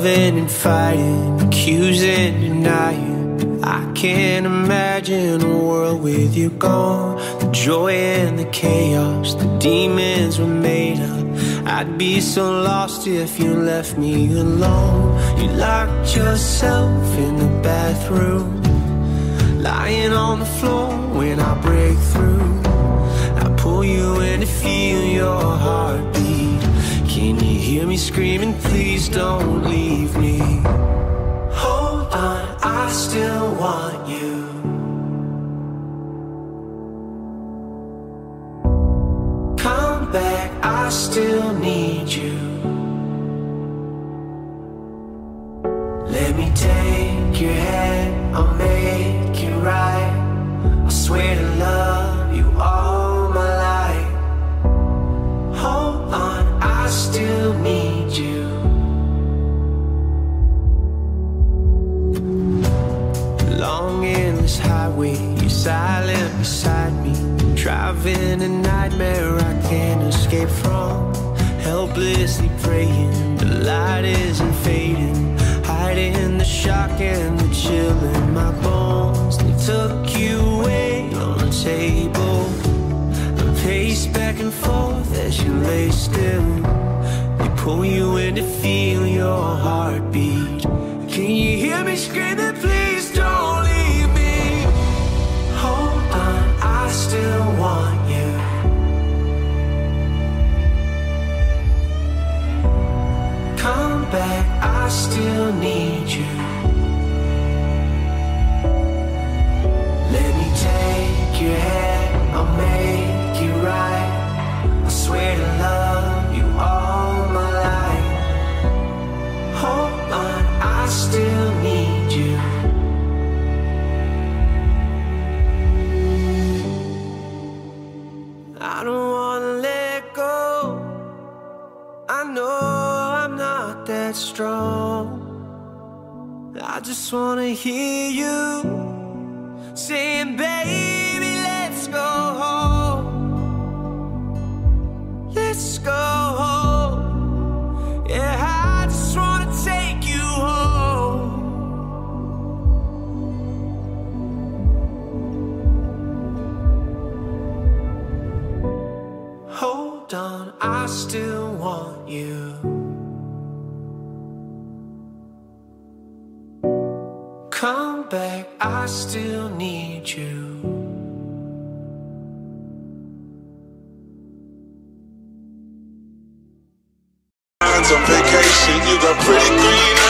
Loving and fighting, accusing, denying. I can't imagine a world with you gone. The joy and the chaos, the demons were made up. I'd be so lost if you left me alone. You locked yourself in the bathroom, lying on the floor when I break through. I pull you in to feel your heartbeat. Can you hear me screaming, please don't leave me? Hold on, I still want you. Come back, I still need you. Let me take your hand, I'll make it right. I swear to love you all my life. Hold on, I still need you. Long endless highway, you're silent beside me. Driving a nightmare I can't escape from. Helplessly praying, the light isn't fading. Hiding the shock and the chill in my bones. They took you away on the table. I pace back and forth as you lay still. They pull you in to feel your heartbeat. Can you hear me screaming, please don't leave me? Hold on, I still want you. Come back, I still need you. Let me take your hand, I'll make it right. I swear to love you all my life. Hold on, I still need you. I don't wanna let go. I know I'm not that strong. I just wanna hear you saying, baby, let's go home. Let's go home. Yeah, I just wanna take you home. Hold on, I still want you. Come back, I still need you. On vacation, you got pretty green